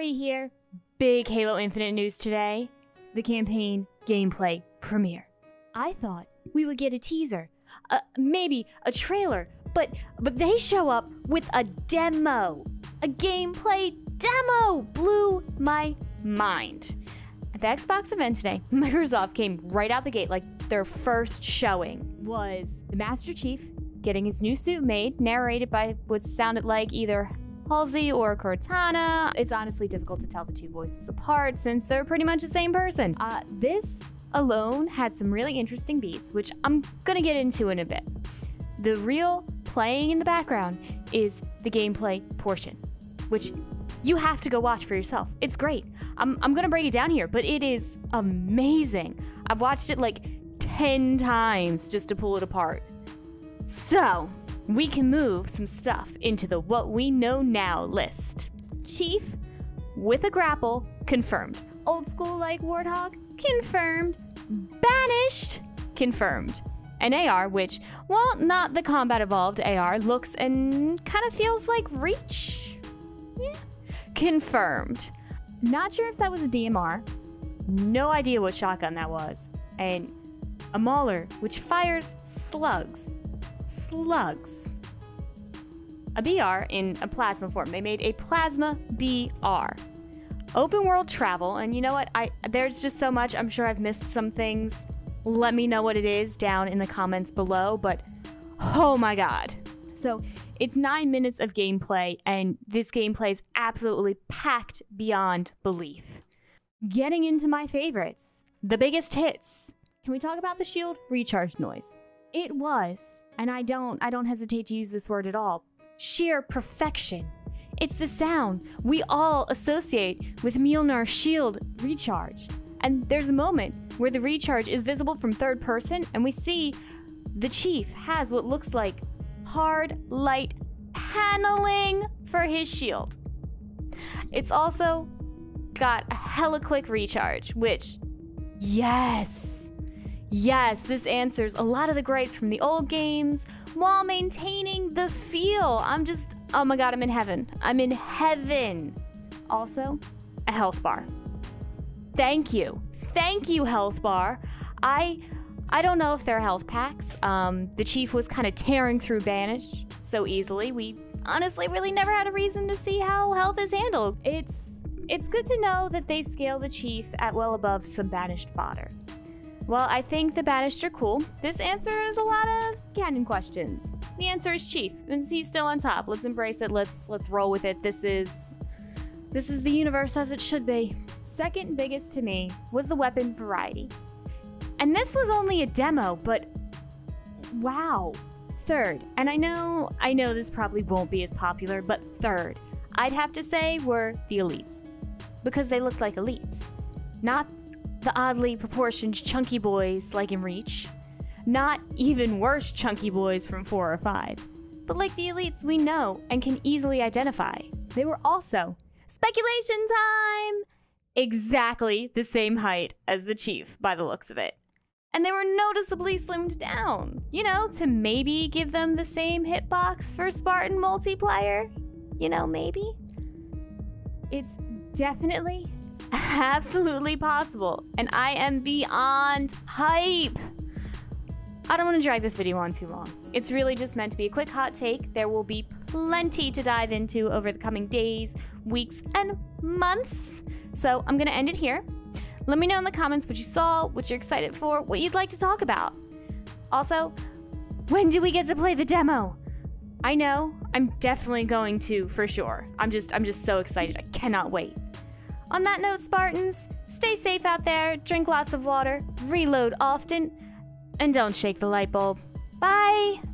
Ari here. Big Halo Infinite news today. The campaign gameplay premiere. I thought we would get a teaser, maybe a trailer, but they show up with a demo. A gameplay demo blew my mind. At the Xbox event today, Microsoft came right out the gate like their first showing was the Master Chief getting his new suit made, narrated by what sounded like either Halsey or Cortana. It's honestly difficult to tell the two voices apart since they're pretty much the same person. This alone had some really interesting beats, which I'm gonna get into in a bit. The real playing in the background is the gameplay portion, which you have to go watch for yourself. It's great. I'm gonna break it down here, but it is amazing. I've watched it like 10 times just to pull it apart. So, we can move some stuff into the what we know now list. Chief with a grapple, confirmed. Old school like Warthog, confirmed. Banished, confirmed. An AR, which, while not the combat evolved AR, looks and kind of feels like Reach. Yeah. Confirmed. Not sure if that was a DMR. No idea what shotgun that was. And a Mauler, which fires slugs. Slugs. A BR in a plasma form. They made a plasma BR. Open world travel, and you know what? There's just so much. I'm sure I've missed some things. Let me know what it is down in the comments below, but oh my god. So it's 9 minutes of gameplay, and this gameplay is absolutely packed beyond belief. Getting into my favorites, the biggest hits. Can we talk about the shield recharge noise? It was, and I don't hesitate to use this word at all, sheer perfection. It's the sound we all associate with Mjolnir's shield recharge. And there's a moment where the recharge is visible from third person, and we see the Chief has what looks like hard light paneling for his shield. It's also got a hella quick recharge, which, yes, this answers a lot of the gripes from the old games while maintaining the feel. Oh my god, I'm in heaven. I'm in heaven. Also, a health bar. Thank you, health bar. I don't know if they're health packs. The Chief was kind of tearing through Banished so easily. We honestly really never had a reason to see how health is handled. It's good to know that they scale the Chief at well above some Banished fodder. Well, I think the Banished are cool. This answers a lot of canon questions. The answer is Chief, and he's still on top. Let's embrace it. Let's roll with it. This is the universe as it should be. Second biggest to me was the weapon variety. And this was only a demo, but wow. Third, and I know this probably won't be as popular, but third, I'd have to say were the elites. Because they looked like elites. Not the oddly proportioned chunky boys like in Reach. Not even worse chunky boys from 4 or 5. But like the elites we know and can easily identify. They were also, speculation time, exactly the same height as the Chief by the looks of it. And they were noticeably slimmed down, you know, to maybe give them the same hitbox for Spartan multiplayer. You know, maybe. It's definitely, absolutely possible, and I am beyond hype. I don't want to drag this video on too long. It's really just meant to be a quick hot take. There will be plenty to dive into over the coming days, weeks, and months. So I'm gonna end it here. Let me know in the comments what you saw, what you're excited for, what you'd like to talk about. Also, when do we get to play the demo? I know, I'm definitely going to, for sure. I'm just so excited, I cannot wait. On that note, Spartans, stay safe out there, drink lots of water, reload often, and don't shake the light bulb. Bye!